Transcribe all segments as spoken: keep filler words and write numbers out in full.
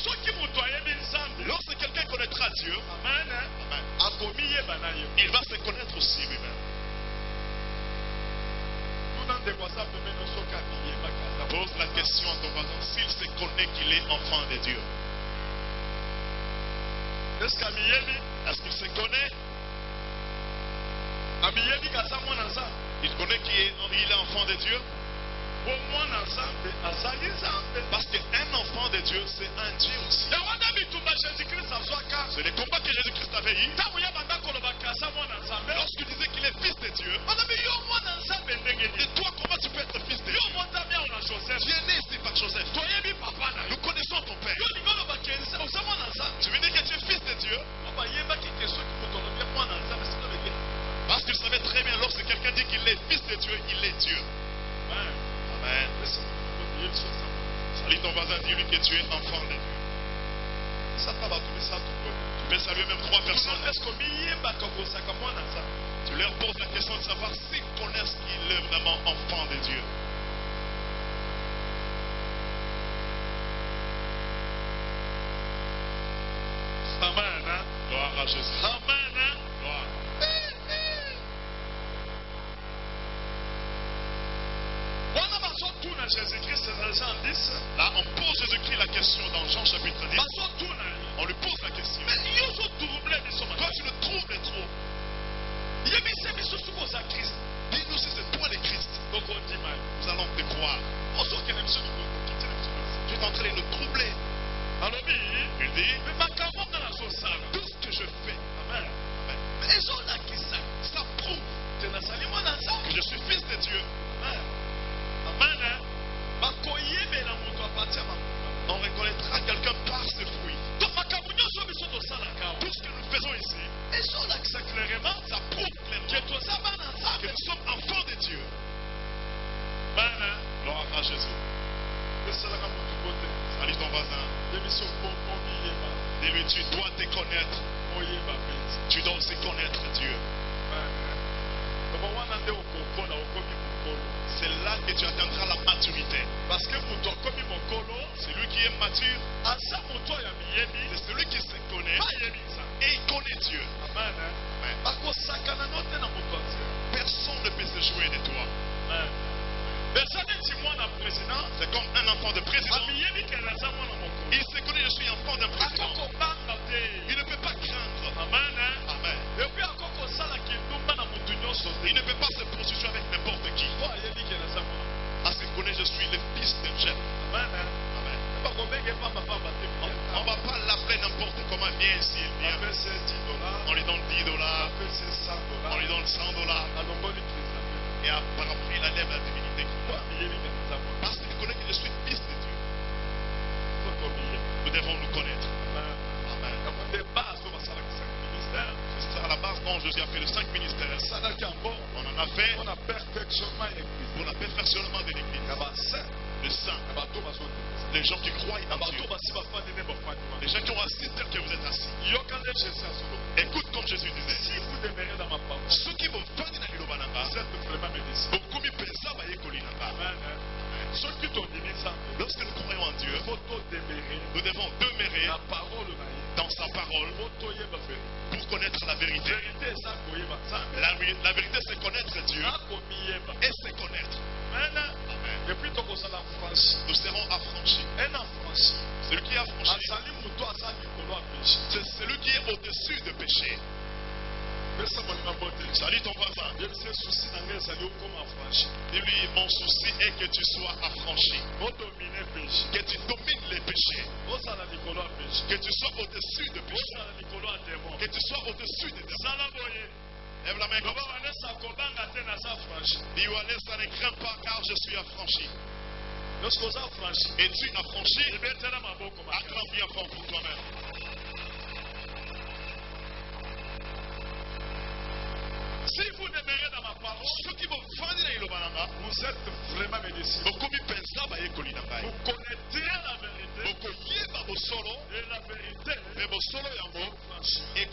Lorsque quelqu'un connaîtra Dieu, Amen. Amen, il va se connaître aussi lui-même. Pose la question à ton voisin s'il se connaît qu'il est enfant de Dieu. Est-ce qu'il se connaît? Il connaît qu'il est, il est enfant de Dieu. Parce qu'un enfant de Dieu, c'est un Dieu aussi. C'est le combat que Jésus-Christ avait eu. Lorsqu'il disait qu'il est fils de Dieu. Et toi, comment tu peux être fils de Dieu? Tu es né ici par Joseph. Nous connaissons ton père. Tu veux dire que tu es fils de Dieu? Parce qu'il savait très bien, lorsque quelqu'un dit qu'il est fils de Dieu, il est Dieu. Amen. Salut ton voisin, dis-lui que tu es enfant de Dieu. Tu peux saluer même trois personnes. Tu leur poses la question de savoir s'ils connaissent qu'il est vraiment enfant de Dieu. Amen. Gloire à Jésus. Amen. Gloire. Là, on pose Jésus-Christ la question dans Jean chapitre dix. On lui pose la question. Toi, tu le troubles trop. Dis-nous si c'est toi le Christ. Nous allons te croire. Tu es en train de nous troubler. Il dit, tout ce que je fais, amen, amen, ça prouve que je suis fils de Dieu. Amen. On reconnaîtra quelqu'un par ses fruits. Tout ce que nous faisons ici, ça prouve clairement que nous sommes enfants de Dieu. Gloire à Jésus. Salut ton voisin. Dis-lui, tu dois te connaître. Tu dois aussi connaître Dieu. C'est là que tu atteindras la maturité. Parce que celui qui est mature, c'est celui qui se connaît et il connaît Dieu. Amen. Personne ne peut se jouer de toi. C'est comme un enfant de président. Il se connaît, je suis enfant d'un président. Il ne peut pas craindre. Amen. Amen. Il ne peut pas se prostituer avec n'importe qui. Parce qu'il connaît, je suis le fils d'un chef. Amen. Amen. On ne va pas l'appeler n'importe comment. Viens ici, il vient. On lui donne dix dollars. On lui donne cent dollars. Et par après, il enlève la divinité. Parce qu'il connaît que je suis fils de Dieu. Nous devons nous connaître. Amen. C'est ça à la base quand Jésus a fait les cinq ministères. On en a fait pour le perfectionnement de l'église. Les saints. Les gens qui croient en Dieu. Les gens qui ont assisté que vous êtes assis. Écoute comme Jésus disait. Si vous demeurez dans ma parole, ceux qui vont faire dans le Lobananga, vous êtes vraiment médecin. Lorsque nous croyons en Dieu, nous devons demeurer dans sa parole pour connaître la vérité. La, la vérité, c'est connaître Dieu et se connaître. Amen. Nous serons affranchis. Celui qui est affranchi, c'est celui qui est au-dessus de péché. Salut ton voisin. Dis-lui, mon souci est que tu sois affranchi. Que tu domines les péchés. Que tu sois au-dessus de péché. Que tu sois au-dessus des démons. Lève la main comme ça. Dis, Wanessa, ne crains pas car je suis affranchi. Es-tu affranchi? Acclame bien fort pour toi-même. Si vous demeurez dans ma parole, ceux qui vont vendre dans Ilobananga, vous êtes vraiment médecins. Vous connaîtrez la vérité. Et la vérité. Et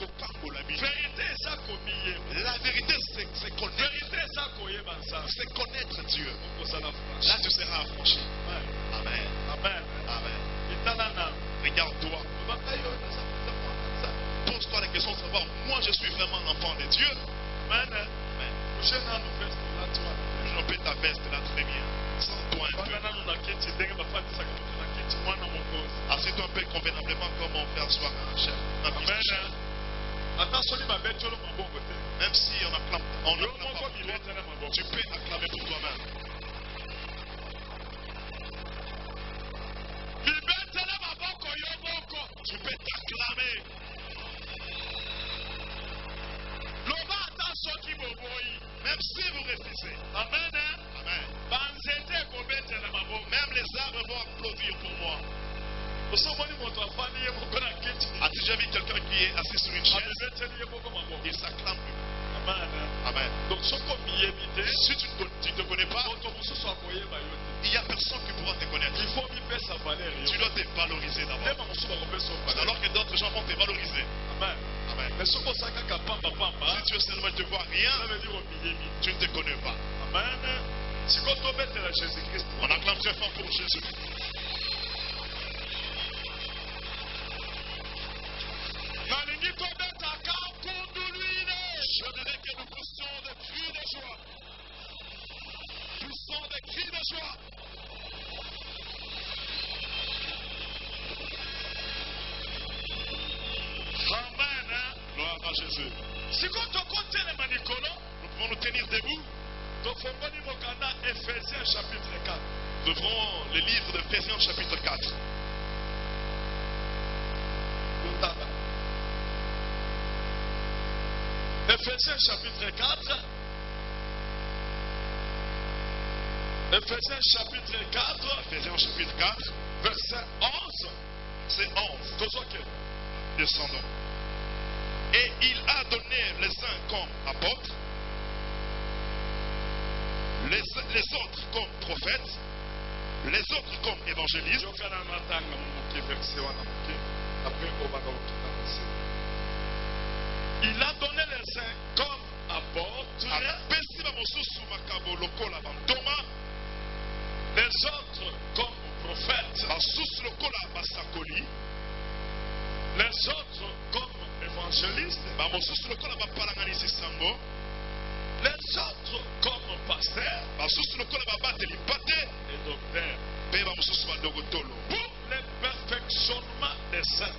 la vérité, c'est connaître. C'est connaître Dieu. Là, tu seras affranchi. Amen. Amen. Amen. Regarde-toi. Pose-toi la question de savoir, moi je suis vraiment l'enfant de Dieu. Amen. Amen. Je peux ta veste là très bien. Sens-toi un peu. Assieds-toi un peu convenablement comme mon frère soit un chef. Un fils de chef. Même si on acclame, on acclame pas pour toi, tu peux acclamer pour toi-même. Tu peux t'acclamer. Même si vous refusez. Amen. Amen. Même les arbres vont applaudir pour moi. As-tu déjà vu quelqu'un qui est assis sur une chaise? Il s'acclame. Amen. Amen. Donc, si tu ne te connais pas, il n'y a personne qui pourra te connaître. Tu dois te valoriser d'abord. Alors que d'autres gens vont te valoriser. Amen. Amen. Si tu veux seulement te voir rien, tu ne te connais pas. Amen. On acclame très fort pour Jésus. Je dirais que nous poussons des cris de joie. Poussons des cris de joie. Amen. Gloire à Jésus. Nous pouvons nous tenir debout. Ephésiens chapitre quatre. Nous ouvrons le livre d'Ephésiens chapitre quatre. Ephésiens chapitre quatre. Ephésiens chapitre quatre. Ephésiens chapitre quatre. Verset onze. C'est onze. Tozoke. Descendons. Et il a donné les uns comme apôtres, les, les autres comme prophètes, les autres comme évangélistes. Il a donné les uns comme apôtres, les autres comme prophètes, les autres comme évangélistes, les autres comme pasteurs et docteurs, pour le perfectionnement des saints.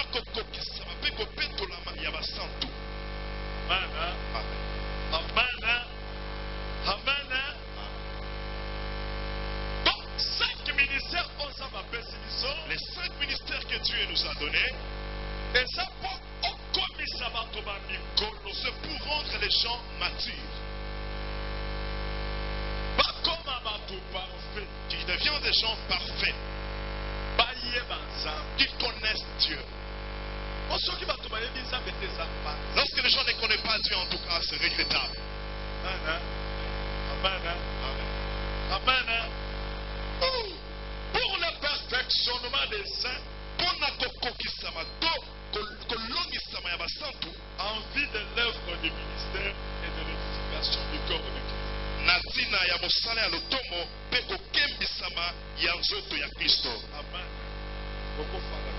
Amen. Amen. Amen. Donc, cinq ministères, on s'en va baisser. Les cinq ministères que Dieu nous a donnés, et ça pour comme ça va tomber, c'est pour rendre les gens matures. Pas comme un bateau parfait, qui deviennent des gens parfaits, qui connaissent Dieu. Lorsque les gens ne connaissent pas Dieu, en tout cas, c'est regrettable. Amen. Amen. Amen. Pour le perfectionnement des saints, en vue de l'œuvre du ministère et de l'édification du corps de Christ. Nazina ya mosala ya lotomo pe kokembisama ya nzoto ya Kristo. Amen. Okofala.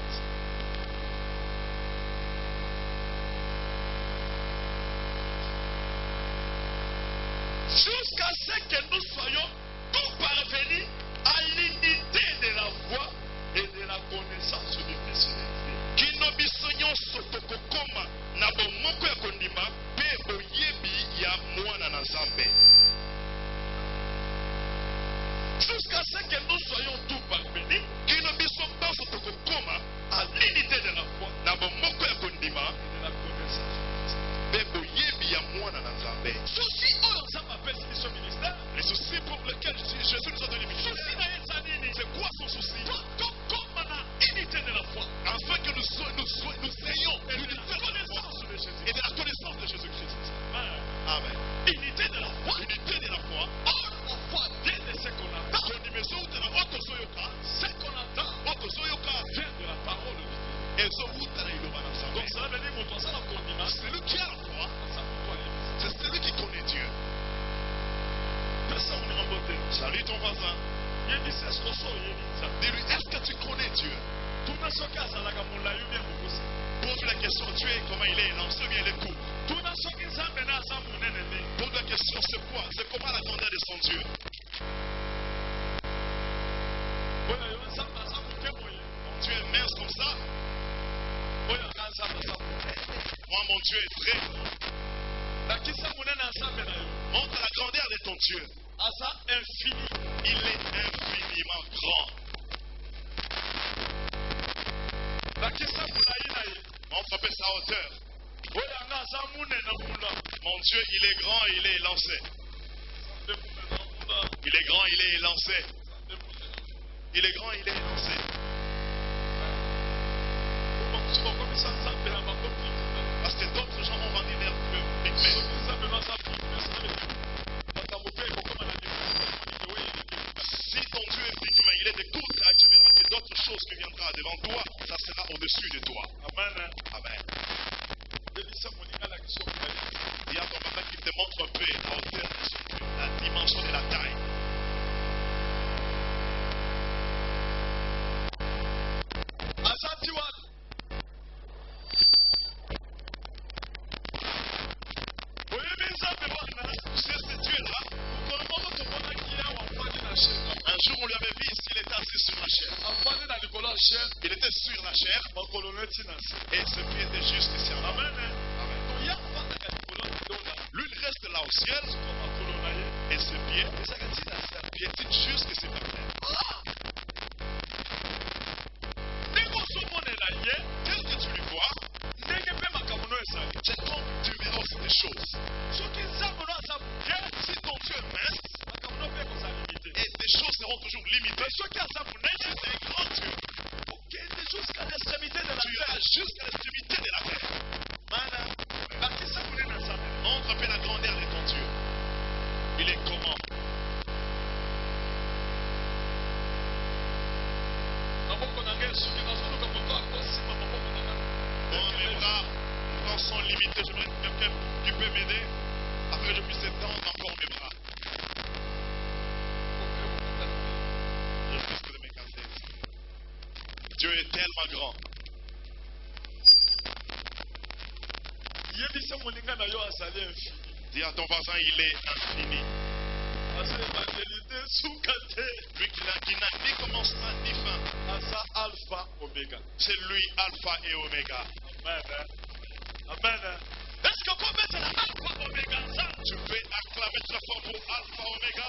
Jusqu'à ce que nous soyons tous parvenus à l'unité de la foi et de la connaissance du Fils de Dieu. Kino biso nyonso tokokoma na bomoko ya kondima pe boyebi ya mwana na Nzambe. Jusqu'à ce que nous soyons tous parvenus kino biso nyonso tokokoma à l'unité de la foi na bomoko ya kondima et de la connaissance pe boyebi ya mwana na Nzambe. Souci oyo Nzambe appelle ce ministère. Les soucis pour lesquels Jésus nous a donné le ministère. C'est quoi son souci? Comme la unité de la foi. Afin que nous, so, nous, so, nous ayons l'unité de la connaissance de Jésus et de la connaissance de Jésus-Christ. Amen. Amen. Unité de la foi. Unité de la foi. Or, on voit bien de ce qu'on attend. Ce qu'on attend. Ce qu'on attend. question, Dieu est comment il est, lancé bien les coups. Toute la question, c'est quoi? C'est comment la grandeur de son Dieu? Mon Dieu est mince comme ça. Moi, mon Dieu est très grand. Montre la grandeur de ton Dieu. Infini. Il est infiniment grand. Montre un peu sa hauteur. Mon Dieu, il est grand, il est élancé. Il est grand, il est élancé. Il est grand, il est élancé. Parce que d'autres gens ont rendu l'air plus pygmée. Si ton Dieu est pygmée, il est de toute taille, tu verras que d'autres choses qui viendront devant toi, ça sera au-dessus de toi. Amen. Amen. Il y a ton papa qui te montre un peu la hauteur de son Dieu, la dimension de la taille. C'est ce Dieu-là. Un jour, on lui avait vu ici, il était assis sur la chair. Il était sur la chair. Et ses pieds étaient juste ici. Amen. Amen. Lui, il reste là au ciel. Et ses pieds, piétinent juste que c'est la terre. Tel que tu lui vois, c'est comme tu verras aussi des choses. Si ton Dieu est mince, et des choses seront toujours limitées. Si c'est un grand Dieu, tu iras jusqu'à l'extrémité de la terre. Montre un peu la grandeur de ton Dieu. Il est comment? Bon, mes bras, mes bras sont limités. J'aimerais que quelqu'un qui peut m'aider afin que je puisse étendre encore mes bras. Je risque de m'écarter. Dieu est tellement grand. Dis à ton voisin, il est infini. Lui qui n'a ni commencement ni fin. C'est lui, Alpha et Oméga. Amen. Amen. Est-ce qu'on peut mettre la Alpha Oméga ensemble? Tu peux acclamer très fort pour Alpha Oméga.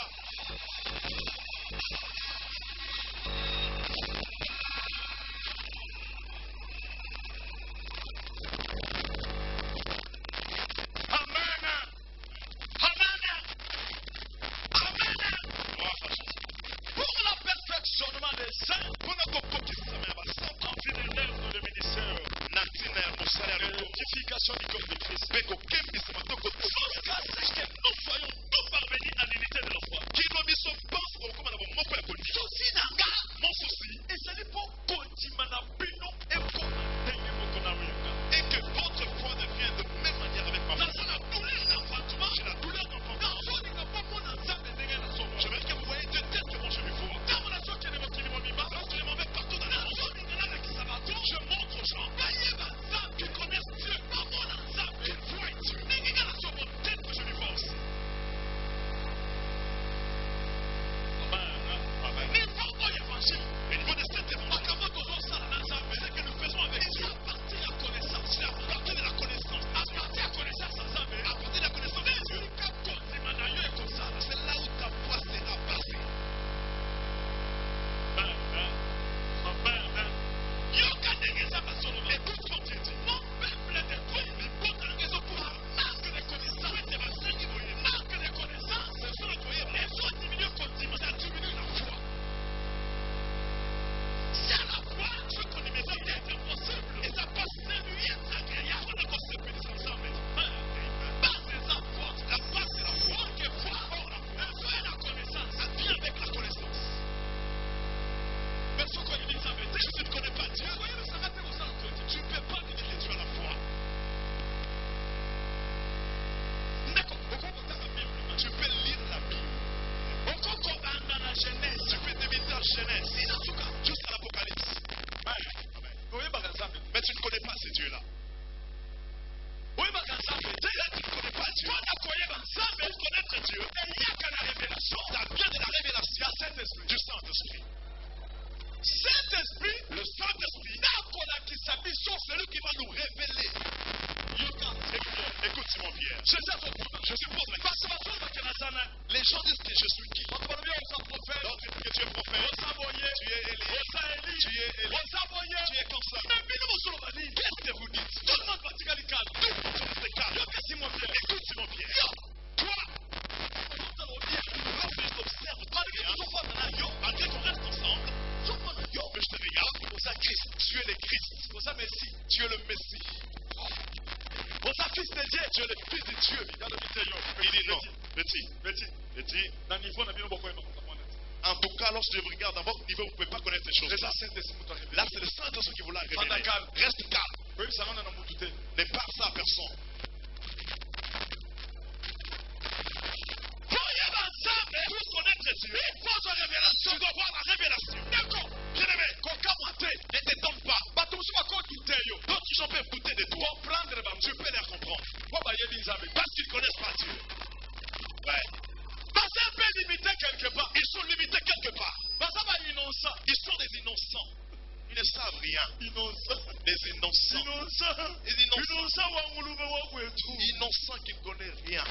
Fortification du corps de Christ. Jusqu'à ce que nous soyons tous parvenus à l'unité de la foi. Souci nanga. Mon souci. Et ça n'est pas Kodimana Bino et Komatenge Mokonaweka. Et que votre foi devienne de même manière avec ma foi. Dans la douleur d'enfantement. J'ai la douleur d'enfantement. Je veux que vous voyez de tête comment je lui vois. Lorsque je m'en vais partout dans la monde, je montre aux gens qui connaissent Dieu par mon ensemble. Qu'ils voient Dieu. Sur mon tête que je lui vois aussi. Amen. Mais il faut voir l'évangile. Et niveau de cet évangile, Ce que nous faisons avec Dieu. À partir de la connaissance. À partir de la connaissance. À partir de la connaissance ensemble. à partir de la connaissance de Dieu, c'est là où ta foi sera basée. Écoute ce que Dieu dit. Mon peuple est détruit. Pour ta raison, pour la marque de connaissance. Marque de connaissance. Les autres diminuent continuent. Ça diminue la foi. C'est la foi. Ce qu'on est maison est impossible. Et ça passe des nuits agréables. On a construit des ensemble. Par des enfants, la foi c'est la foi. Que foi, or la foi. La foi est la connaissance. Ça vient avec la connaissance. Mais ce qu'on dit, ça veut dire que tu ne connais pas Dieu. Tu ne peux pas dire que tu as la foi. Tu peux lire la Bible. Tu peux débuter la Genèse jusqu'à l'Apocalypse. Mais tu ne connais pas ce Dieu-là. Je sais ton tour. Je suppose la Parce que ma chose est que Nazana. Les gens disent que je suis qui? On parle bien aux prophètes. Donc, que tu es prophète. Aux aboyés. Tu es Élie. Aux Élie. Tu es Élie. Aux aboyés. Tu es comme ça. Mais Bino Mosolobani. Qu'est-ce que vous dites? Tout le monde va dire les calmes. Tout le monde se calme. Yo, qu'est-ce Simon Pierre? Écoute Simon Pierre. Yo. Toi, Lorsque je t'observe, malgré que tu sois dans la yo, malgré qu'on reste ensemble, je vois dans yo. mais je te regarde, Aux à Christ. tu es le Christ. Aux à Messie. Tu es le Messie. Aux à Fils de Dieu. Tu es le Fils de Dieu. Il dit non. Petit, petit, petit. Dans le niveau, on a bien beaucoup aimé. En tout cas, lorsque je vous regarde à votre niveau, vous ne pouvez pas connaître ces choses. Là, c'est le Saint-Esprit qui vous l'a révélé. calme. Reste calme. Oui, ça va dans mon tout. Ne parle ça à personne. Pour connaître Dieu, il faut une révélation. Tu dois avoir la révélation. D'accord. Bien-aimé, Ne te donne pas. d'autres gens peuvent douter de toi. Tu peux les comprendre. Parce qu'ils ne connaissent pas Dieu. Ouais. C'est un peu limité quelque part. Ils sont limités quelque part. Innocent. Ils sont des innocents. Ils ne savent rien. Innocent. Des innocents. Innocent. Des innocents. Innocent wa nguluve wa kwetu. Innocents qui ne connaissent rien.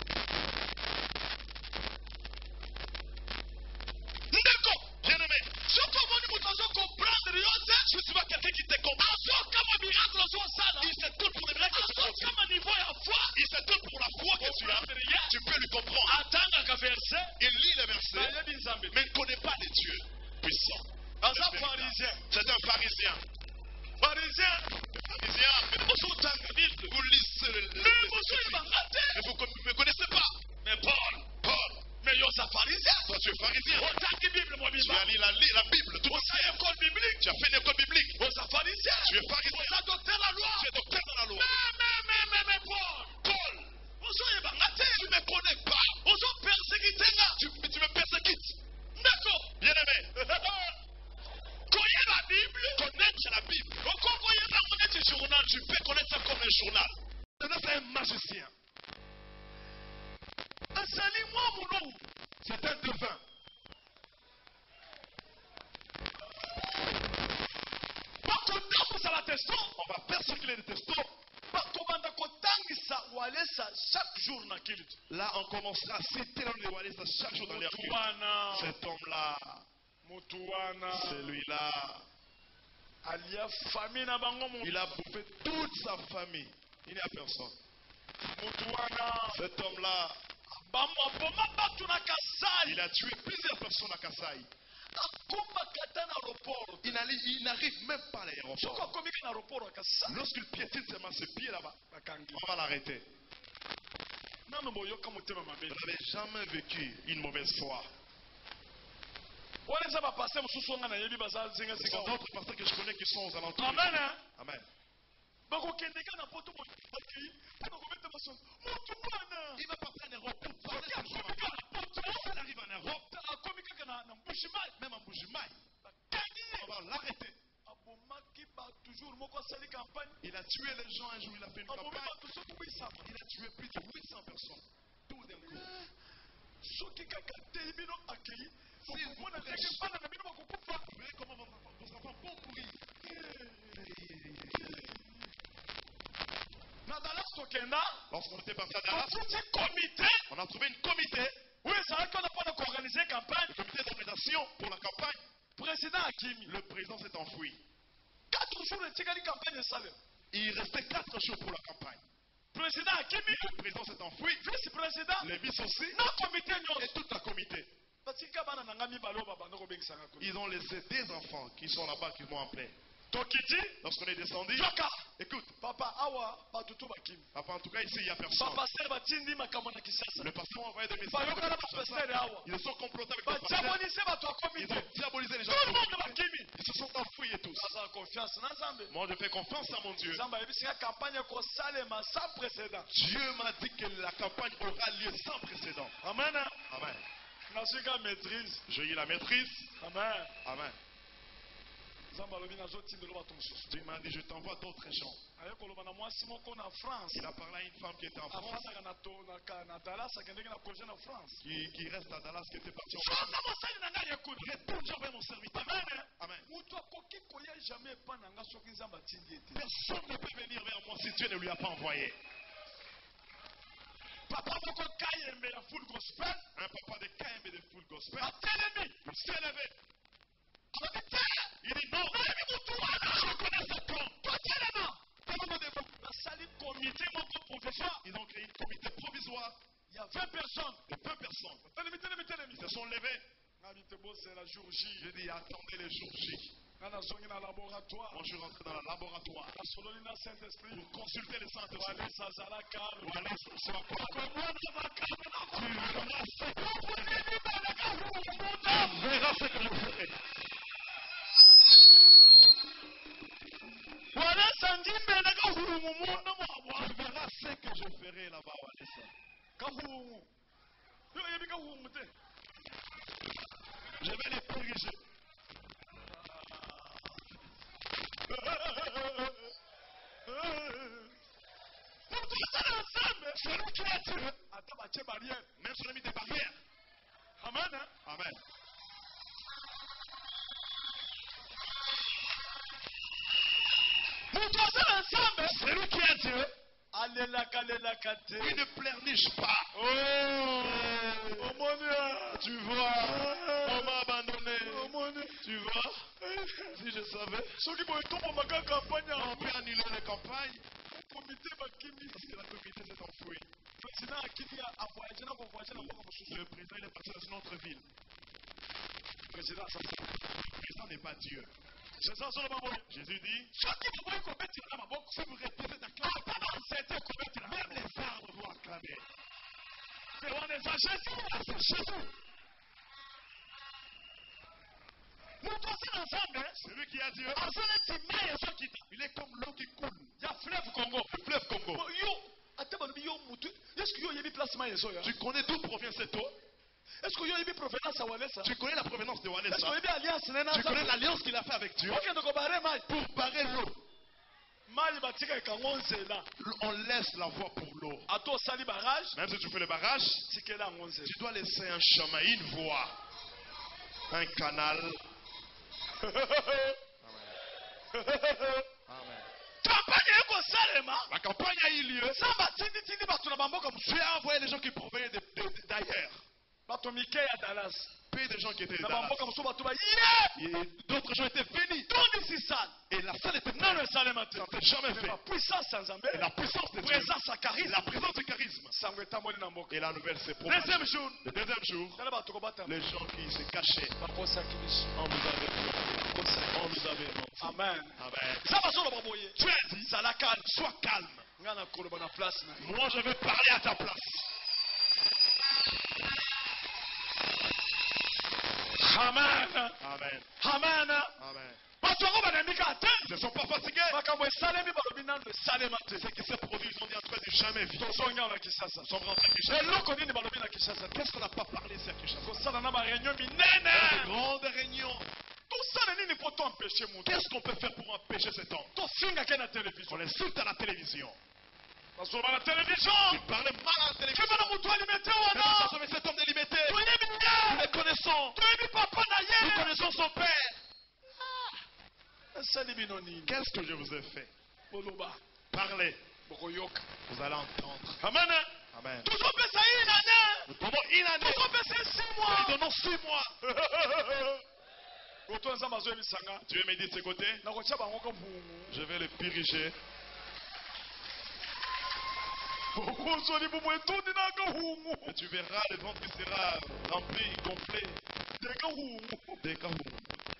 Ndeko. Bien-aimé, Soko moni mutozo comprendre yote. si tu vois quelqu'un qui te comprend, Aso kama miracle zo sana. il se tourne pour les miracles que tu Aso as. kama niveau ya foi. Il se tourne pour la foi que tu as. Tu peux lui comprendre. Atanga ka verset. Il lit les versets, Baye binzambe. mais ne connaît pas les dieux puissants. Asa pharisien. C'est un pharisien. Pharisien. Pharisien, mais vous lisez le Mais monsieur il va rater. mais vous ne me connaissez pas. Mais Paul. Paul, Mais yo sa pharisien. toi tu es pharisien. Otaki Bible moi Tu bisma. as lu la, la Bible, tout Osa école biblique. Tu as fait une école biblique. Osa pharisien. Tu es pharisien. Osa docteur la loi. Tu es docteur dans la loi. Mais mais mais mais mais Paul. Paul, Oso il va rater. tu ne me connais pas. Oso persécuté nga. Tu, tu me persécutes. D'accord. Bien-aimé, Connais la Bible. connaître la Bible. Encore connais la connaître le journal. Tu peux connaître ça comme un journal. C'est un magicien. Enseigne-moi mon nom. C'est un devin. Bakondamu ça la testo. On va persécuter les testos. Bakobanda kotangisa walesa chaque jour na kilit. Là, on commencera à citer dans les Wallis chaque jour dans les reculs. Mutuana. Cet homme-là, Mutuana. celui-là, Alia famille na bango mu. il a bouffé toute sa famille. Il n'y a personne. Mutuana. Cet homme-là, Bamba boma batu na kasai. il a tué plusieurs personnes à Kasaï. Akuma kata na aéroport. Il n'arrive il n'arrive même pas à Soko l'aéroport. komika na aéroport ya kasai. Lorsqu'il piétine seulement ses pieds là-bas, Bakangi. on va l'arrêter. Nano boyoka motema Vous mabe. n'avez jamais vécu une mauvaise foi. Wale za ba passer mususu nga na yebi baza zinga Ce sont zinga. d'autres pasteurs que je connais qui sont aux alentours. Amen. Hein? Amen. bakokendeka na poto bakei mpona kobeta masomo motu wana Il va partir en Europe pour parler de akomika Jésus. na poto Il arrive en Europe, akomi kaka na na mbushimai même en Bougimaï. bakangi On va l'arrêter. abomaki bato toujours moko asali campagne Il a tué les gens un jour, il a fait une abomi campagne. bato soki wisama Il a tué plus de huit cents personnes. Tout d'un coup. soki kaka tei bino akei Si okomona vous ndenge bana na bino bakokufa Vous voyez comment vos enfants, vos enfants vont pourrir. na Dallas tokenda Lorsqu'on était parti à Dallas, tofuti komite on a trouvé une comité, oyo ezalaki wana mpona koorganize campagne le comité d'organisation pour la campagne. président akimi Le président s'est enfoui. quatre jours etikali campagne esalema Il restait quatre jours pour la campagne. président akimi Le président s'est enfoui. vice président Les vices aussi. na komite Et nyonso toute la comité. batika bana na nga mibale oyo babanda kobengisanga komite Ils ont laissé des enfants qui sont là-bas, qui vont appeler. tokiti Lorsqu'on est descendu, yoka écoute, papa awa bato to bakimi papa, en tout cas ici, il n'y a personne. bapaster batindi makambo na kisasa Le pasteur a envoyé des messages. bayokana bapaster awa Ils se sont complotés avec les pasteurs. badiabolise bato ya Ils komite ont diabolisé les gens. tout le monde bakimi Ils se sont enfouis et tous. aza confiance na nzambe Moi, je fais confiance à mon Dieu. nzambe ayebisinga campagne ekosalema sans précédent Dieu m'a dit que la campagne aura lieu sans précédent. amen Amen. nazwi ka maîtrise J'ai eu la maîtrise. amen Amen. nzambe alobi nazotindela bato mosusu Dieu m'a dit, je t'envoie d'autres gens. aye koloba na mwasi moko na france Il a parlé à une femme qui était en France, afandaka na to- na ka- na dallas akendeki na projet na france qui, qui reste à Dallas, qui était partie en France. soza mosali na ngai yekuna Retourne vers mon serviteur. amen Amen. moto akoki koya jamais epa na nga soki nzambe atindi ete Personne ne peut venir vers moi si Dieu ne lui a pas envoyé. papa moko kayembe ya full gospel. Un papa de Kaembe de full gospel. Atelemi. Il s'est levé. Il dit non. Je connais cet homme. Toi tellement. Comité moko provisoire. Ils ont créé un comité provisoire. Il y a vingt personnes. Et vingt personnes. Telemi, telemi, telemi. Ils se sont levés. C'est la jour J. Je dis attendez les jours J. Quand je suis dans le laboratoire. Moi je suis rentré dans le laboratoire. Pour consulter le Saint-Esprit. Ou aller ce soir. Tu verras ce que je ferai. Tu verras ce que je ferai là-bas, Wanessa. Je vais les corriger. Celui qui a Dieu, même sur les des barrières. Amen. Amen. Celui qui a Dieu, il ne pleurniche pas. Oh, oh mon Dieu. Tu vois, on m'a abandonné. Oh mon Dieu. Tu vois, si je savais, Ceux qui vont tomber dans ma campagne. on peut annuler les campagnes. Le comité va quitter. Parce que la communauté s'est enfouie. Le président a quitté à voyager dans voyager dans Le président il est parti dans une autre ville. Le président, Le président n'est pas Dieu. c'est ça, c'est le moment. Jésus dit, Ceux qui vont commettre la maman, si vous répétez d'acclamer, même les arbres vont acclamer. c'est on est à Jésus. C'est Jésus. Nous tous ensemble, Celui qui a Dieu, il est comme l'eau qui coule. il y a fleuve Congo. Le fleuve Congo. Yo, attends, yo mutu. Est-ce que yo yebi placement yeso ya? Tu connais d'où provient cette eau? Est-ce que yo yebi provenance à Wanessa? Tu connais la provenance de Est-ce que Wanessa? yebi alliance nena? Tu connais l'alliance qu'il a fait avec Dieu OK, donc barrer mal. pour barrer l'eau. Mal batika e kangonze là. On laisse la voie pour l'eau. Ato sali barrage, Même si tu fais le barrage, tikela ngonze. tu dois laisser un chemin, une voie, un canal. Amen. Campagne eko salema. La campagne a eu lieu. Samba tindi tindi batu na bamboka musu. Dieu a envoyé des gens qui provenaient de- de- d'ailleurs. Batu mike ya Dallas. Puis des gens qui étaient Na dans bamboka la... musu batu ba yeah. Et d'autres gens étaient venus. Tondi si sal. Et la salle était Non pleine. le salema te. Ça n'était jamais fait. La puissance sans Zambé. Et la puissance de Dieu. Présence à Et charisme. la présence du charisme. Sango etamoli na mboka. Et la nouvelle s'est propagée. Deuxième jour. Le deuxième jour, Tala batu kobata. les gens qui se cachaient, Bakosa kibisu. on nous avait on nous avait menti. Amen. Amen. Samba solo baboye. Tu as dit, Sala calme. sois calme. Ngana koloba na place na. Moi, je vais parler à ta place. Amen. Amen. Amen. Amen. Batu ngo banandika ate. Ils ne sont pas fatigués. Makambo esalemi balobi nano esalema te. Ce qui s'est produit, ils ont dit en train de jamais vivre. Tozonga na Kinshasa. Nous sommes rentrés à Kinshasa. eloko nini balobi na Kinshasa te. Qu'est-ce qu'on n'a pas parlé ici à Kinshasa? kosala na baréunion Des minene. grandes réunions. tosala nini po toempêche moto. Qu'est-ce qu'on peut faire pour empêcher cet homme? tosingake na On télévision. l'insulte à la télévision. bazoloba na télévision. Il parlait mal à la télévision. keba na motu alimete Mais wana. nous avons cet homme délimité. toyebi Nous ye. les connaissons. toyebi papa na Nous ye. connaissons son père. esali bino nini. Qu'est-ce que je vous ai fait? boloba Parlez. bokoyoka. Vous allez entendre. amen. Amen. tozopesa ye nane. Nous donnons une année. tozopesa six Nous mois. donnons six mois. koto nzambe azoyebisanga. Dieu me dit de ce côté, nakotia bango ko mpungu. je vais le piriger. okozoli bumu etondi naka hungu. Et tu verras, le ventre qui sera rempli, gonflé. deka hungu. Des kahou.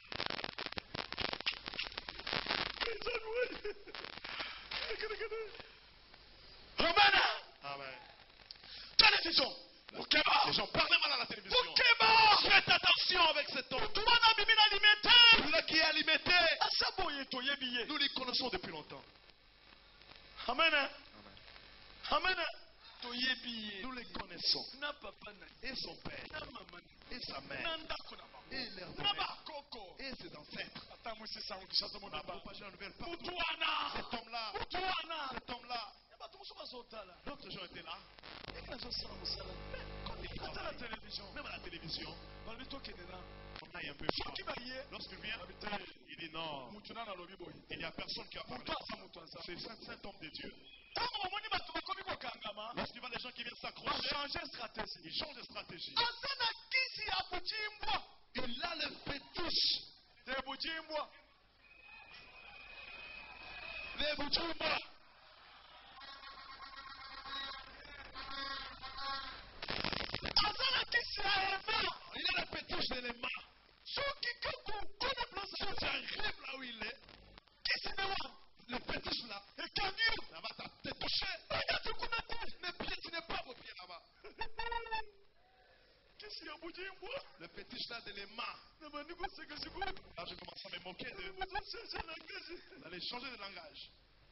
amen. Amen. télévision. mokeba. Les gens parlent mal à la télévision. mokeba. Faites attention avec cet homme. tumana bimi na limete. Celui qui est alimité, asa boye toyebi ye. nous les connaissons depuis longtemps. amen. Amen. amen. toyebi ye. Nous les connaissons. na papa na ye. Et son père, na mama na et sa ye. mère, na ndako na bango. et leurs na amis, bakoko. et ses ancêtres. ata mwisi sango kishasa On a monaba. propagé la nouvelle partout. mutu wana. Cet homme-là, mutu wana. cet homme-là, bato mosusu bazotala. d'autres gens étaient là. ndenge nazosala mosala. Quand ils ata na travaillent, télévision. même à la télévision, balobi tokende na. on aille un peu soki fort. baye. Lorsqu'il vient, babi te. il dit non, mutu nana alobi boye. il n'y a personne qui a parlé. mutu aza mutu aza. C'est saint, saint homme de Dieu. ntango bamoni bato bakomi Lorsqu'il voit les gens qui viennent s'accrocher, ils changent de stratégie. Il a le fétiche. Les Bujimwa. Il a le fétiche de l'élément. Si tu arrives là où il est, le fétiche là, ça va te toucher. Mes pieds, tu n'es pas vos pieds là-bas. Le fétiche là de l'élément. Là, je commence à me moquer de. Vous allez changer de langage.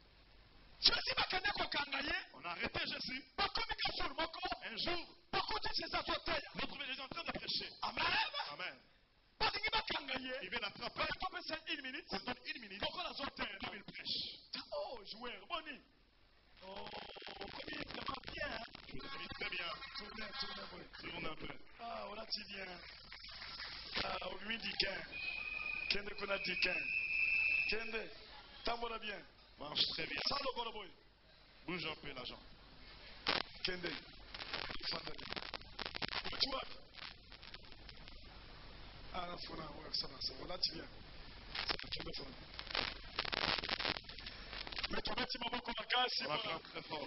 On a arrêté Jésus. Un jour, notre Jésus est en train de prêcher. Amen. Amen. Il vient l'attraper. Il donne une minute. Comme il prêche. Oh, joueur, Bonnie. Oh, comme il est vraiment bien. Il est très bien. Tournez, tournez, tourne un peu. Ah, on a dit bien. Ah, on lui dit qu'un. Kende qu'on a dit qu'un. Kende, tambola bien. Marche très bien. Ça, le gros boy. Bouge un peu l'agent. Kende. Tu vois. Ah, la fona, ouais, ça va, ça va. On a dit bien. Ça va, tu vas. Mais tu vas te mettre beaucoup de casse. On va faire très fort.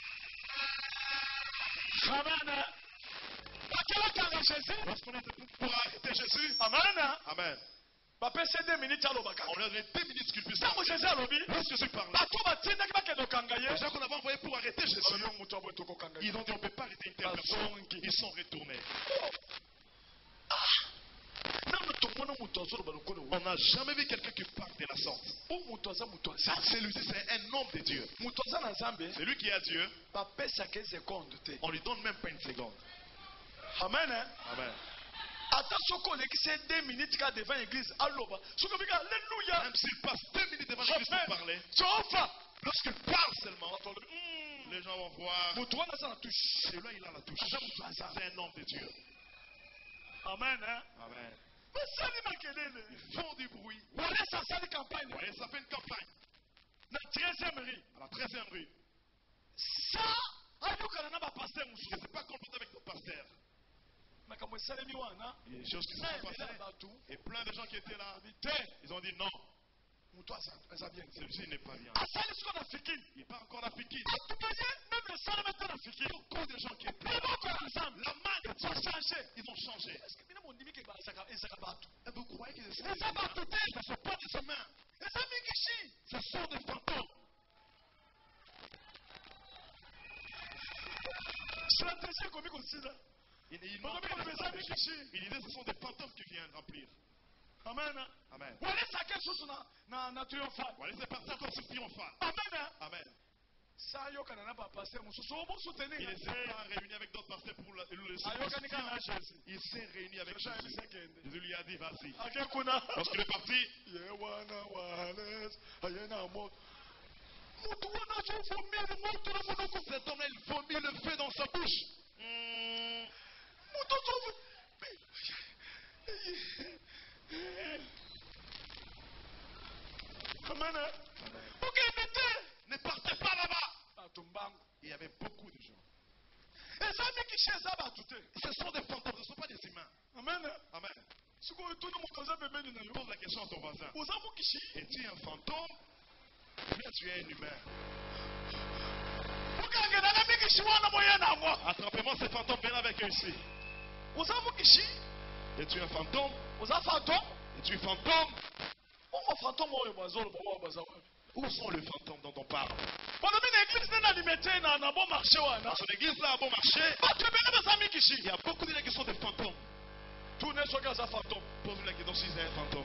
Amen. Lorsqu'on est pour arrêter Jésus. Amen. Amen. On lui a donné deux minutes qu'il puisse parler. Lorsque Jésus parle. Les gens qu'on avait envoyés pour arrêter Jésus, ils ont dit on ne peut pas arrêter une telle personne. Ils sont retournés. On n'a jamais vu quelqu'un qui parle de la sorte. Celui-ci, c'est un homme de Dieu. C'est lui qui a Dieu. On ne lui donne même pas une seconde. Amen. Amen. devant l'église, alléluia. Même s'il passe deux minutes devant l'église pour parler, lorsqu'il parle seulement, les gens vont voir. Celui-là, il a la touche. C'est un homme de Dieu. Amen. Amen. Ils font du bruit. Voilà, ça fait une campagne. Ouais, ça fait une campagne. La treizième rue. À la treizième rue. Ça, je ne sais pas comprendre avec nos pasteurs. Il y a des choses qui se sont passées. Et plein de gens qui étaient là, ils ont dit non. Celui-ci n'est pas bien. Il part encore la fikine. Beaucoup de gens qui étaient là. La main de Dieu a changé. Ils ont changé. Et vous croyez que ce ne sont pas des humains. Ce sont des fantômes. Il, il, il disait que ce sont des fantômes qui viennent remplir. Amen. Amen. Voilà, c'est parti encore sur triomphal. Amen. Amen. Il ne s'est pas réuni avec d'autres pasteurs pour le, le, le Il s'est réuni avec Jésus. Jésus lui a dit vas-y. Lorsqu'il est parti, cet homme-là, il vomit le feu dans sa bouche. Mmh. Amen. Ne partez pas là-bas. Il y avait beaucoup de gens. Ce sont des fantômes, ce ne sont pas des humains. Amen. Amen. Pose la question à ton voisin. Es-tu un fantôme ou bien tu es un humain? Attrapez-moi ces fantômes, viens avec eux ici. Es-tu un fantôme? Es-tu un fantôme? Où sont les fantômes dont on parle? Dans son église là, à bon marché, il y a beaucoup de gens qui sont des fantômes. Pose-lui la question si c'est un fantôme.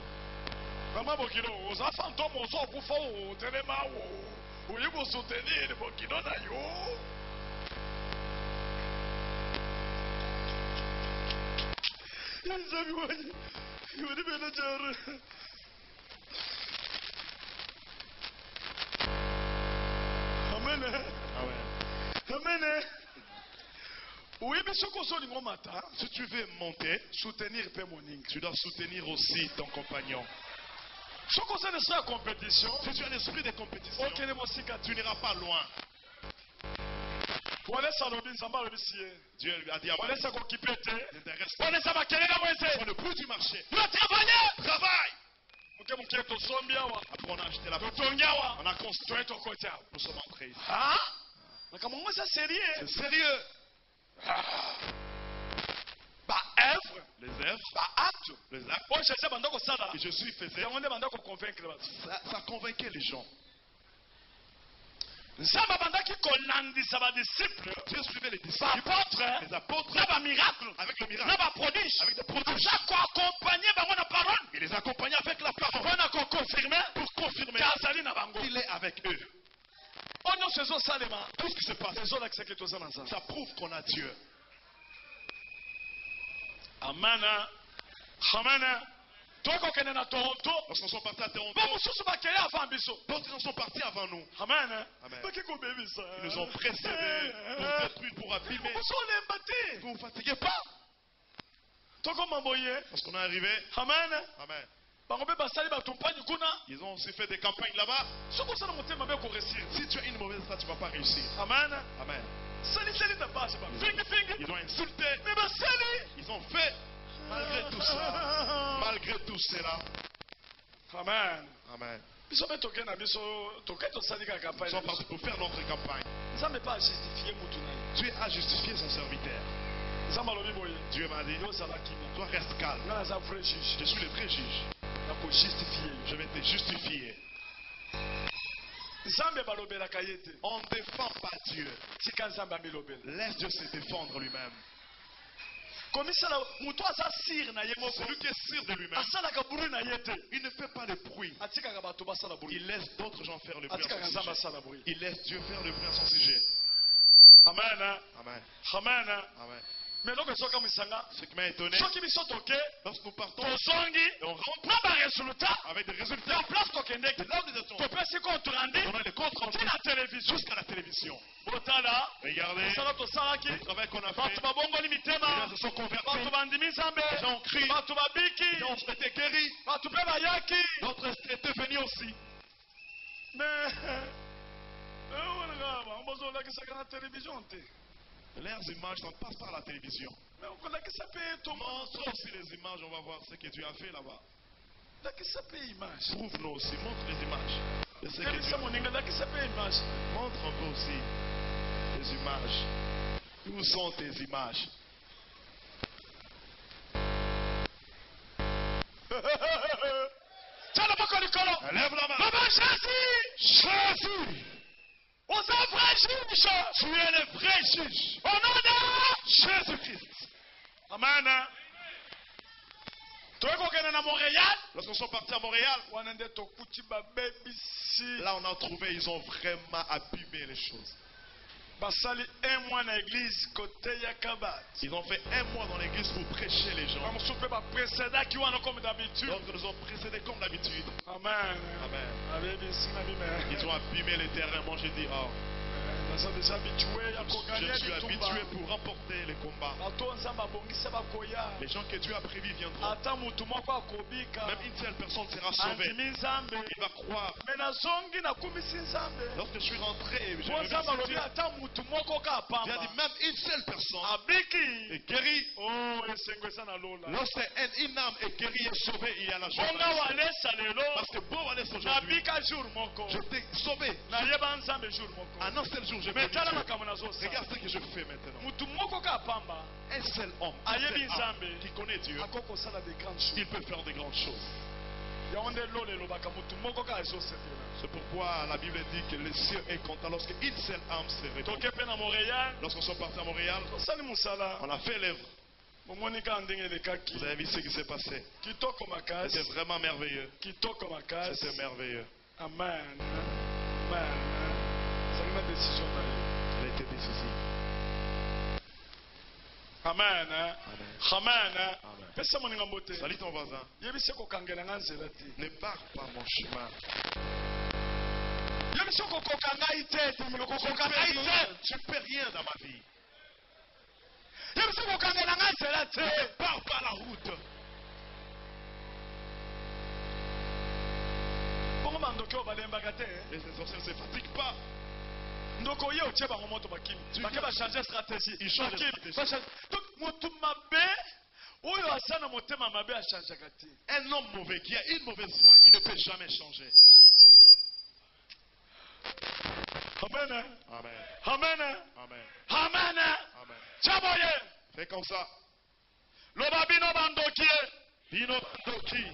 Amen. Amen. Oui, mais si tu veux monter, soutenir tu dois soutenir aussi ton compagnon. Si tu as l'esprit de compétition, tu n'iras pas loin. Dieu lui a dit à On Moïse, laisse s'occuper. t'intéresse On laisse ma querelle à moi. sur le plus du marché. Tu vas travailler. Travaille. Ok, mon cœur, ton son bien. Après on a acheté la Ton maison. ton bien. On a construit. ton côté. Nous sommes entrés ici. Ah? Mais comment ça sérieux? C'est sérieux. Bah, œuvre. Les œuvres, Bah, acte. les actes Moi, je sais pas que ça. que je suis faisais, C'est on demande qu'on convaincre. ça, ça convainquait les gens. Nzamba bandaki kolandisa ba disciples. Dieu suivait les Ba disciples, apôtres. les apôtres, Na ba miracle. avec le Na miracle, ba prodiges. avec des prodiges. Ça ko accompagner bango na parole. Il les accompagnait avec la parole On a ko confirmer pour confirmer kazali na bango. qu'il est avec eux. Onyo sezo salema. Tout ce qui se passe, Sezo la kiseke to sana sana. ça prouve qu'on a Dieu. Amana. Amana. Toko kene na Toronto. Lorsqu'on sont partis à Toronto, Ba mususu ba kele avant biso. d'autres en sont partis avant nous. Amana. Amen. Baki ko baby ça. Ils nous ont précédés pour détruire, pour abîmer. Muso lembati. Vous ne vous fatiguez pas. Toko mamboye. Lorsqu'on est arrivé, Amana. Amen. Bango be basali ba tumpani kuna. Ils ont aussi fait des campagnes là-bas. Soko sana motema be ko réussir. Si tu as une mauvaise foi, tu ne vas pas réussir. Amana. Amen. Sali sali na base ba. Fingi fingi. Ils ont insulté, Mais ba sali. ils ont fait, malgré tout ça, malgré tout cela. Amen. Amen. Biso be toke na biso toke to sali ka Ils campagne. sont partis pour faire notre campagne. Nzambe pas justifier mutu na ye. Dieu a justifié son serviteur. Nzambe alobi boye. Dieu m'a dit, Yo sala kima. toi reste calme. Nga na za vrai juge. Je suis le vrai juge. Na ko justifier. Je vais te justifier. Nzambe balobelaka ye te. On ne défend pas Dieu. Tika Nzambe amilobela. Laisse Dieu se défendre lui-même. Komisala mutu aza sire na ye moko. Celui qui est sûr de lui-même, Asalaka buru na ye te. il ne fait pas de bruit. Atikaka bato basala buru. Il laisse d'autres gens faire le bruit à Atikaka son Nzambe sujet. asala buru. Il laisse Dieu faire le bruit à son sujet. Amen. Amen. Amen. Amen. Mais donc soka misanga. Ce qui m'a étonné, Soki biso toke. lorsque nous partons, Tozongi. et on rentre Na ba résultat. avec des La résultats, place tokendeki. là où nous étions, Topesi compte rendu. on a des comptes rendus Tina télévision. jusqu'à la télévision. Botala. Regardez Sala tosalaki. le travail qu'on a Bato fait. babongoli Les mitema. gens se sont convertis. Bato bandimi Nzambe. Les gens ont crié. Bato babiki. Les gens ont été guéris. Bato pe bayaki. D'autres étaient venus aussi. Mais eh wana ngaba mbazolakisaka na télévision te. Leurs images, ça passe par la télévision. Mais okolakisa pe toma. Montre aussi les images, on va voir ce que Dieu a fait là-bas. Lakisa pe image. Prouve-nous aussi, montre les images de ce que Dieu Kelisa a fait. moninga lakisa pe image. Montre un peu aussi les images. Où sont tes images? Tala bako likolo. Lève la main. Baba Jésus. Jésus, Oza vrai juge. tu es le vrai juge. Au nom de Jésus-Christ. Amen. Toyeko kena na Montréal. Lorsqu'on sont partis à Montréal, Wana nde tokuti babebisi. là on a trouvé, ils ont vraiment abîmé les choses. Basali un mois na église côté ya Kabat. Ils ont fait un mois dans l'église pour prêcher les gens. Bamusu pe ba précédent qui wana comme d'habitude. Donc ils nous ont précédés comme d'habitude. Amen. Amen. Abebisi na bime. Ils ont abîmé les terrains. Moi j'ai dit, oh, Naza déjà habitué ya je koganya suis bitumba. habitué pour remporter les combats. Bato nzamba bongisa bakoya. Les gens que Dieu a prévus viendront. Ata mutu moko akobika. Même une seule personne sera sauvée. Andimi Nzambe. Il va croire. Mais nazongi nakumisi Nzambe. Lorsque je suis rentré, je Po Nzambe remercie alobi Dieu. ata mutu moko ka Il a dit apamba. même une seule personne Abiki. est guérie. Oh, esengo eza na lola. Lorsque un- une âme est guérie et sauvée, il y a la joie. Bonga walesa lelo. Parce que beau aller aujourd'hui, Nabika jour moko. je t'ai sauvé. Nayeba Nzambe jour moko. En un seul jour, je vais Mais tala Dieu. makambo nazosala. Regarde ce que je fais maintenant. Mutu moko ka apamba. Un seul homme, un Ayebi seul âme Nzambe. qui connaît Dieu, Akokosala de grandes choses. il peut faire de grandes choses. Yango nde lolo elobaka mutu moko ka ezosepela. C'est pourquoi la Bible dit que le ciel est content lorsque une seule âme se répand. Toke pe na Montréal. Lorsqu'on sont partis à Montréal, Tosali musala. on a fait l'œuvre. Bomoni ka ndenge elekaki. Vous avez vu ce qui s'est passé. Kitoko makasi. C'était vraiment merveilleux. Kitoko makasi. C'était merveilleux. Amen. Amen. C'est une décision d'aller. Elle a été décisive. Amen. Amen. Amen. Amen. Pesa moninga mbote. Salut ton voisin. Yebise kokangela nga nzela te. Ne pars pas mon chemin. Yebise kokoka ngai te. Tumelo Tu kokoka ne ngai peux te. rien, tu peux rien dans ma vie. Yebise kokangela nga nzela te. Ne pars pas la route. Bongo bandoki oyo balembaka te. Les sorciers ne se fatiguent pas. ndoko ye otie bango moto bakimi bake bachange stratégie Il change de stratégie. donc motu mabe oyo asa na motema mabe achangeaka te. Un homme mauvais qui a une mauvaise foi, il ne peut jamais changer. Amen. Amen. Amen. Amen. Amen. Amen. Chaboye Fais comme ça. loba bino bandoki Bino Bandoki.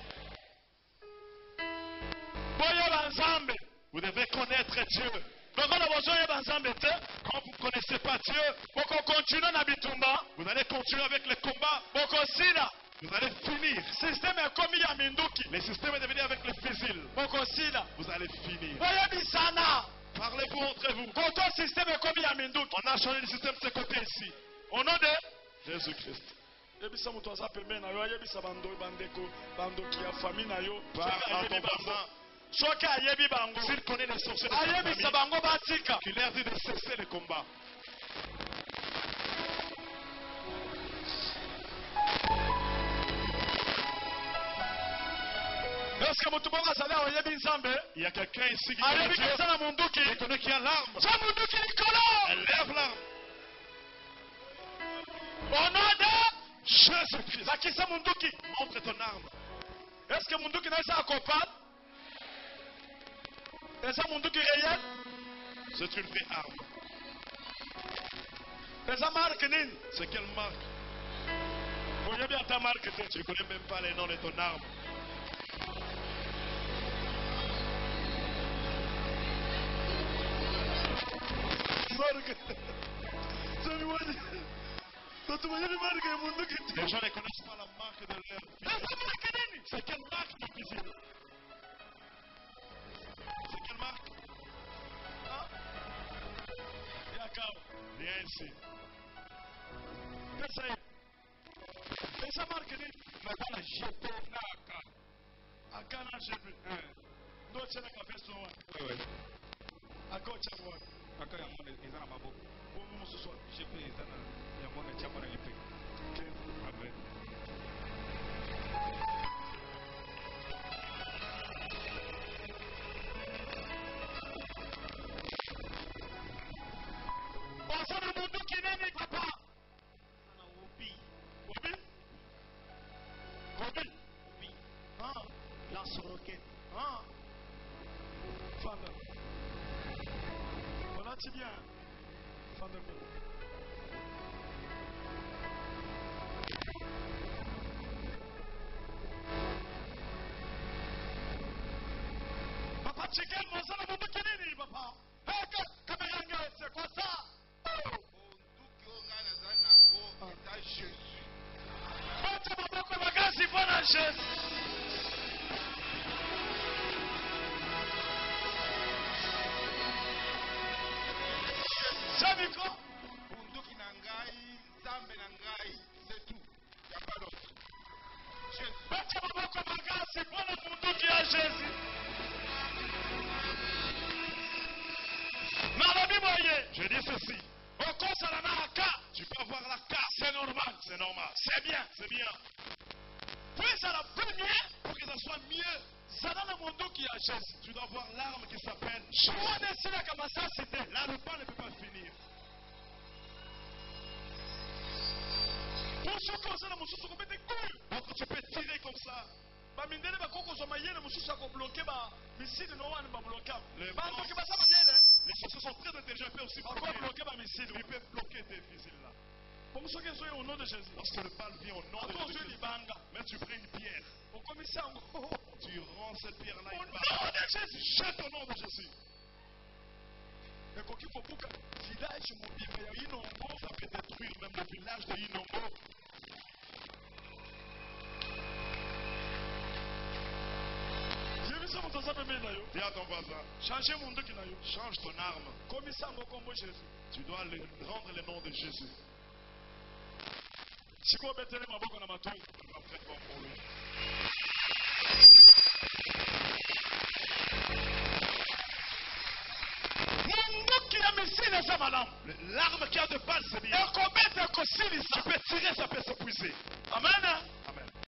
boye banzambe Vous devez connaître Dieu. lokola bozoye banzambe te Quand vous ne connaissez pas Dieu, bokokontinue na bitumba vous allez continuer avec les combats. bokosila Vous allez finir. systeme ekomi ya minduki Le système est devenu avec les fusils. bokosila Vous allez finir. boyebisana Parlez-vous entre vous. koto systeme ekomi ya minduki On a changé le système de ce côté ici. au nom de Jésus-Christ. yebisa moto aza pembeni na yo ayebisa bando bandeko bandoki ya fami na yo Parle soki à ayebi ton bango voisin. soki ayebi bango S'il connaît les sorciers de sa ayebisa famille, bango batika qu'il leur dit de cesser le combat. eske motu moko azali awa oyebi nzambe Il y a quelqu'un ici qui connaît ayebi Dieu. kasa na munduki Il connaît qui a l'arme. tya munduki likolo Elle lève l'arme. au nom de Jésus-Christ. bakisa munduki Montre ton arme. eske munduki na eza akopane eza munduki reyel C'est une vraie arme. eza marke nini C'est quelle marque? oyebi ata marke te Tu ne connais même pas les noms de ton arme. marke somi wani bato bayebi marke ya munduki te Les gens ne connaissent pas la marque de leur fusil. eza marke nini C'est quelle marque de fusil? C'est quelle marque? ya kawa Viens ici. pesa ye eza marke nini Maintenant, jeté na aka. aka na jepe ndo otielaka vesto wana aka otyango wana aka yango eza na maboko bongo mosusu wana jepe eza na yango na tiama na lipe amen oza na munduki nini papa na obi obi obi obi Ah, lance roquette ah. Fanda. Olati bien. Fanda bien. Papa Chicken, moza na munduki nini papa? Hey, kama yange, c'est quoi ça? Bunduki oyo ngai nazali nango eza Jésus. Bata maboko makasi mpona Jésus. Jamiko. Bunduki na ngai, nzambe na ngai, c'est tout. Y a pas d'autre. Jésus. Bata maboko makasi mpona munduki ya Jésus. Nalobi boye. Je dis ceci. Okosala na aka. Tu peux avoir la carte. C'est normal. C'est normal. C'est bien. C'est bien. Puis ça la première. Pour que ça soit mieux, Zala na munduki ya Jésus. tu dois avoir l'arme qui s'appelle Mwana esilaka masasi te. Là, le pas ne peut pas finir. Po soki ozala mosusu kobete kuyu. Donc tu peux tirer comme ça. bamindele bakokozwa mayele mosusu akobloke bamisili no wana bablokama Le bandoki baza mayele Les sorciers sont très intelligents, ils peuvent aussi bloquer. bakobloke bamisili Ils peuvent bloquer tes fusils là. bongo soki ezoye au nom de jésus Lorsque le balle vient au nom de ata ozwi Jésus, libanga mais tu prends une pierre, okomisi yango tu rends cette pierre là au une nom balle. de jésus Jette au nom de Jésus. ekoki kobuka village mobimba ya inongo Ça peut détruire même le village de Inongo. yebisa moto aza pembeni na yo Dis à ton voisin, change mondoki na yo change ton arme. komisa yango kombo jésus Tu dois le- rendre le nom de Jésus. sikoyo obetele maboko na matongo Tu dois faire comme pour lui. mondoki ya misili eza malamu Le- L'arme qui a de balle, c'est bien. ekobeta ekosilisa Tu peux tirer, ça peut s'épuiser. amena